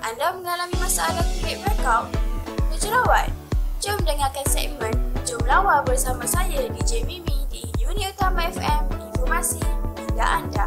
Anda mengalami masalah kulit breakout? Berjerawat? Jom dengarkan segmen Jom Lawa bersama saya DJ Mimi di Uni Utama FM, informasi hingga anda.